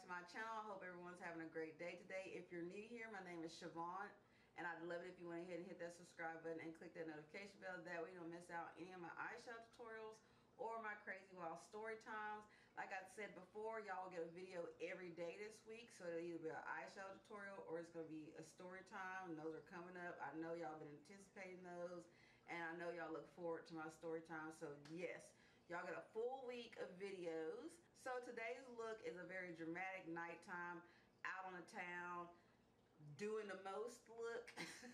to my channel. I hope everyone's having a great day today. If you're new here, my name is Siobhan, and I'd love it if you went ahead and hit that subscribe button and click that notification bell. That way you don't miss out on any of my eyeshadow tutorials or my crazy wild story times. Like I said before, y'all get a video every day this week, so it'll either be an eyeshadow tutorial or it's going to be a story time, and those are coming up. I know y'all been anticipating those, and I know y'all look forward to my story time, so yes, y'all get a full week of videos. So today's look is a very dramatic nighttime, out on the town, doing the most look.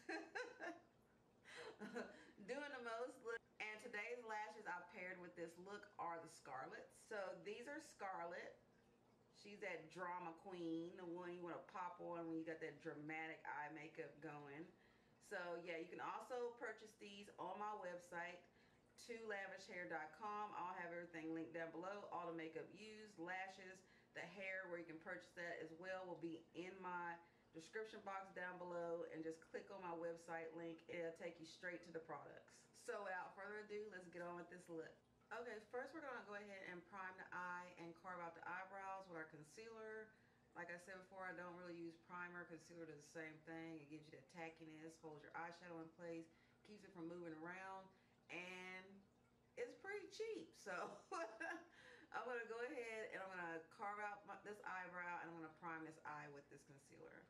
Doing the most look. And today's lashes I paired with this look are the Scarlett. So these are Scarlett. She's that drama queen, the one you want to pop on when you got that dramatic eye makeup going. So yeah, you can also purchase these on my website, tolavishhair.com. I'll have everything linked down below. All the makeup used, lashes, the hair, where you can purchase that as well, will be in my description box down below, and just click on my website link. It'll take you straight to the products. So without further ado, let's get on with this look. Okay, first we're going to go ahead and prime the eye and carve out the eyebrows with our concealer. Like I said before, I don't really use primer. Concealer does the same thing. It gives you the tackiness, holds your eyeshadow in place, keeps it from moving around, and it's pretty cheap. So I'm going to go ahead and I'm going to carve out this eyebrow, and I'm going to prime this eye with this concealer.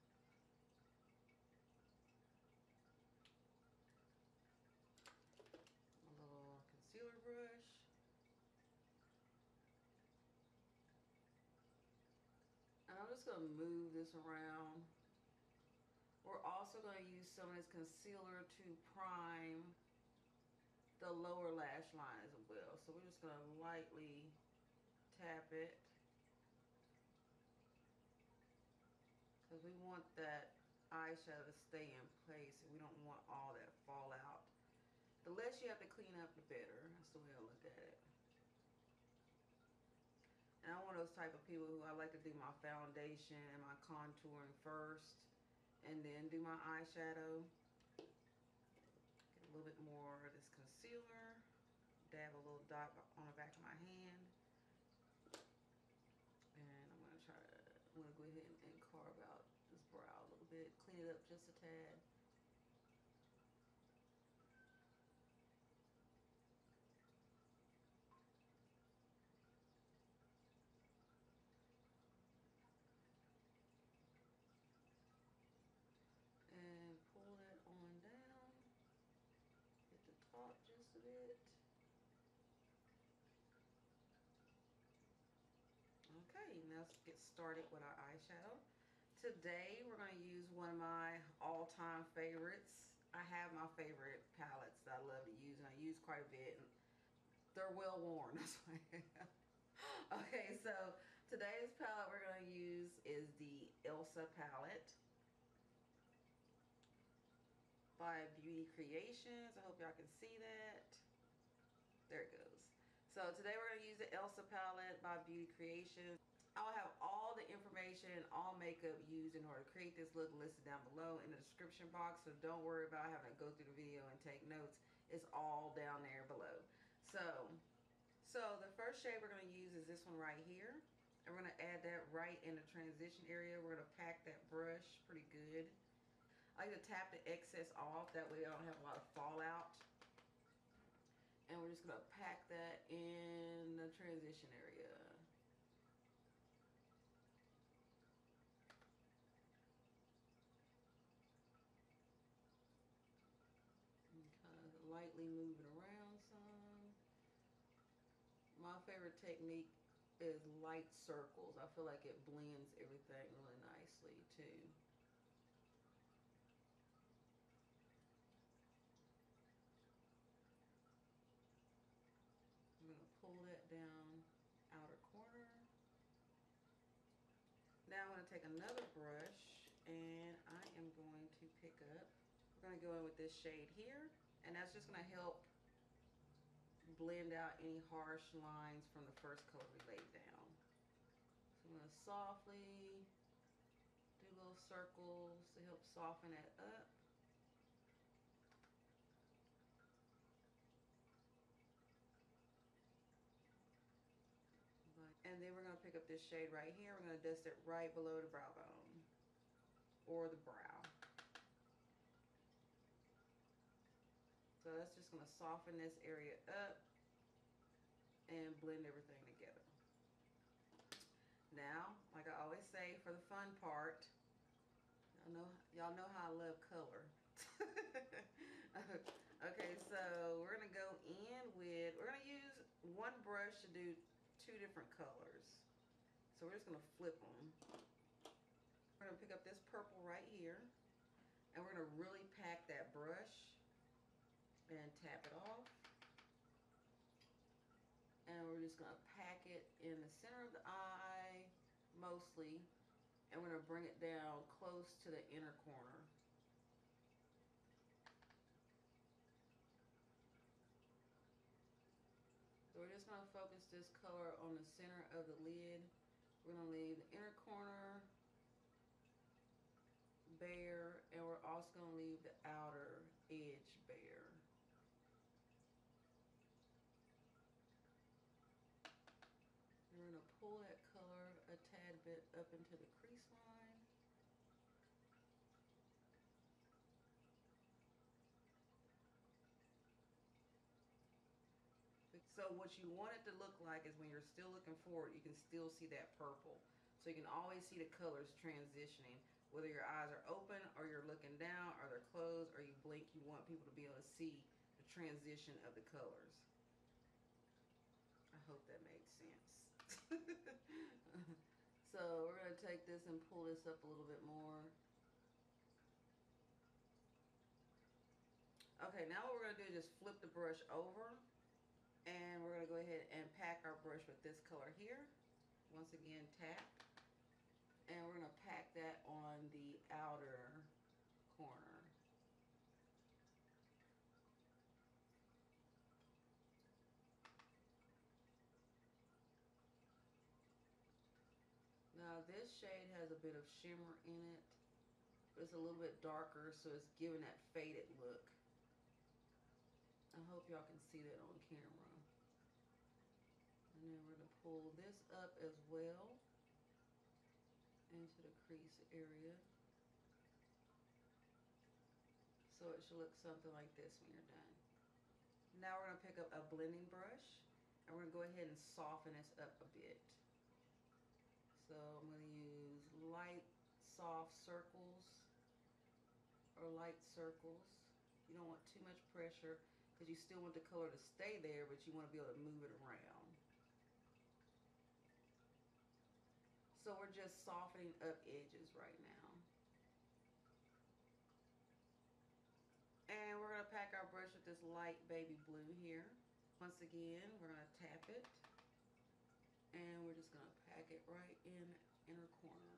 A little concealer brush. And I'm just going to move this around. We're also going to use some of this concealer to prime the lower lash line as well. So we're just going to lightly tap it, because we want that eyeshadow to stay in place, and we don't want all that fall out. The less you have to clean up, the better. That's the way I look at it. And I'm one of those type of people who I like to do my foundation and my contouring first, and then do my eyeshadow. Get a little bit more of this concealer, dab a little dot on the back of my hand, and I'm going to go ahead and carve out this brow a little bit, clean it up just a tad. And pull that on down, hit the top just a bit. Okay, now let's get started with our eyeshadow. Today we're going to use one of my all-time favorites. I have my favorite palettes that I love to use, and I use quite a bit, and they're well worn. That's why. Okay, so today's palette we're going to use is the Elsa palette by Beauty Creations. I hope y'all can see that. There it goes. So today we're going to use the Elsa palette by Beauty Creations. I'll have all the information, all makeup used in order to create this look listed down below in the description box. So don't worry about having to go through the video and take notes. It's all down there below. So the first shade we're going to use is this one right here. And we're going to add that right in the transition area. We're going to pack that brush pretty good. I like to tap the excess off, that way I don't have a lot of fallout. And we're just going to pack that in the transition area. And kind of lightly move it around some. My favorite technique is light circles. I feel like it blends everything really nicely too. I'm going to pull that down outer corner. Now I'm going to take another brush, and I am going to pick up, we're going to go in with this shade here, and that's just going to help blend out any harsh lines from the first color we laid down. So I'm going to softly do little circles to help soften that up. And And then we're going to pick up this shade right here. We're going to dust it right below the brow bone or the brow. So that's just going to soften this area up and blend everything together. Now, like I always say, for the fun part, y'all know how I love color. Okay, so we're going to go in with, we're going to use one brush to do two different colors. So we're just going to flip them. We're going to pick up this purple right here, and we're going to really pack that brush and tap it off. And we're just going to pack it in the center of the eye, mostly, and we're going to bring it down close to the inner corner. So we're just going to focus this color on the center of the lid. We're going to leave the inner corner bare, and we're also going to leave the outer edge bare. We're going to pull that color a tad bit up into the crease line. So what you want it to look like is when you're still looking forward, you can still see that purple. So you can always see the colors transitioning. Whether your eyes are open or you're looking down or they're closed or you blink, you want people to be able to see the transition of the colors. I hope that made sense. So we're going to take this and pull this up a little bit more. Okay, now what we're going to do is just flip the brush over, and we're going to go ahead and pack our brush with this color here. Once again, tap, and we're going to pack that on the outer corner. Now this shade has a bit of shimmer in it, but it's a little bit darker, so it's giving that faded look. I hope y'all can see that on camera. And then we're going to pull this up as well into the crease area. So it should look something like this when you're done. Now we're going to pick up a blending brush, and we're going to go ahead and soften this up a bit. So I'm going to use light, soft circles or light circles. You don't want too much pressure because you still want the color to stay there, but you want to be able to move it around. So we're just softening up edges right now. And we're going to pack our brush with this light baby blue here. Once again, we're going to tap it. And we're just going to pack it right in the inner corner.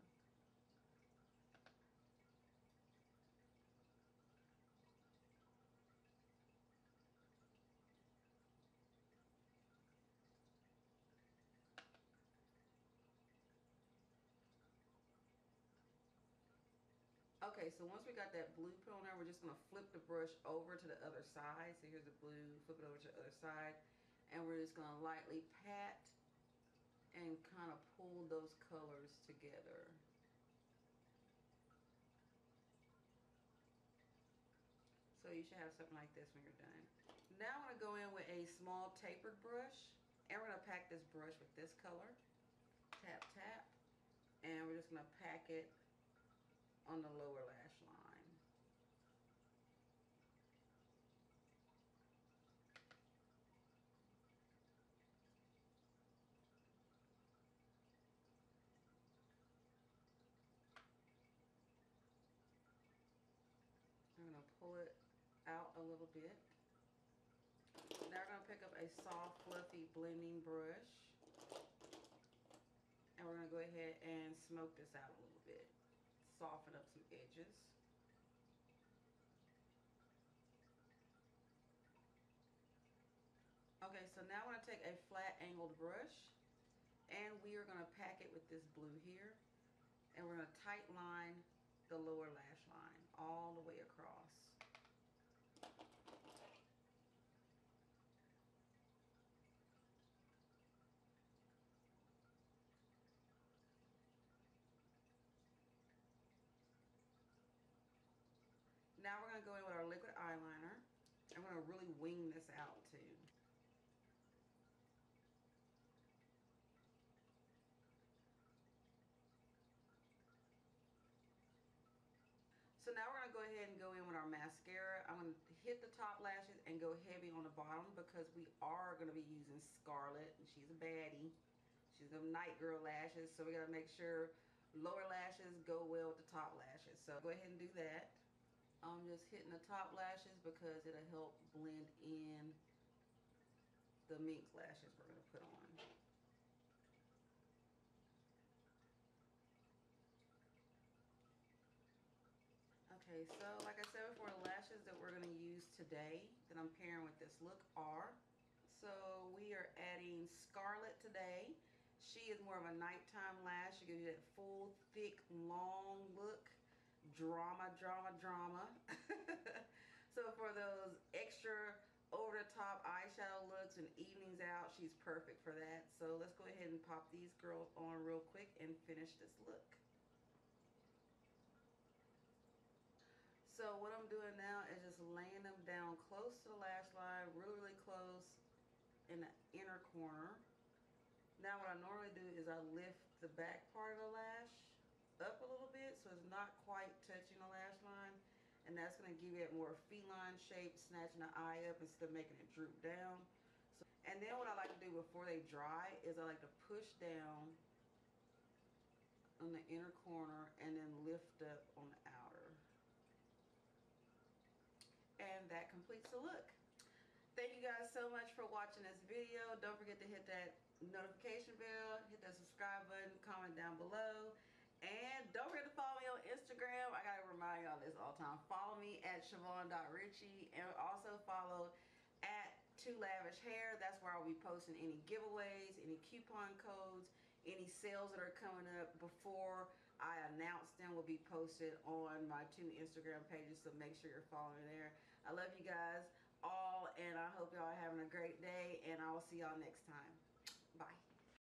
Okay, so once we got that blue put on there, we're just going to flip the brush over to the other side. So here's the blue, flip it over to the other side. And we're just going to lightly pat and kind of pull those colors together. So you should have something like this when you're done. Now I'm going to go in with a small tapered brush, and we're going to pack this brush with this color. Tap, tap. And we're just going to pack it on the lower lash line. I'm going to pull it out a little bit. Now we're going to pick up a soft, fluffy blending brush. And we're going to go ahead and smoke this out a little bit. Soften up some edges. Okay, so now I'm going to take a flat angled brush, and we are going to pack it with this blue here. And we're going to tight line the lower lash line all the way across. going to really wing this out too. So now we're going to go ahead and go in with our mascara. I'm going to hit the top lashes and go heavy on the bottom because we are going to be using Scarlett. And she's a baddie. She's them night girl lashes. So we got to make sure lower lashes go well with the top lashes. So go ahead and do that. I'm just hitting the top lashes because it'll help blend in the mink lashes we're going to put on. Okay, so like I said before, the lashes that we're going to use today that I'm pairing with this look are, so we are adding Scarlett today. She is more of a nighttime lash. She gives you that full, thick, long look. Drama, drama, drama. So for those extra over-the-top eyeshadow looks and evenings out, she's perfect for that. So let's go ahead and pop these girls on real quick and finish this look. So what I'm doing now is just laying them down close to the lash line, really, really close in the inner corner. Now what I normally do is I lift the back part of the lash up a little bit so it's not quite touching the lash line, and that's going to give you that more feline shape, snatching the eye up instead of making it droop down. So, and then what I like to do before they dry is I like to push down on the inner corner and then lift up on the outer. And that completes the look. Thank you guys so much for watching this video. Don't forget to hit that notification bell, hit that subscribe button, comment down below. And don't forget to follow me on Instagram. I gotta remind y'all this all the time. Follow me at Siobhan.Richie, and also follow at Too Lavish Hair. That's where I'll be posting any giveaways, any coupon codes, any sales that are coming up before I announce them will be posted on my 2 Instagram pages. So make sure you're following there. I love you guys all, and I hope y'all are having a great day, and I will see y'all next time.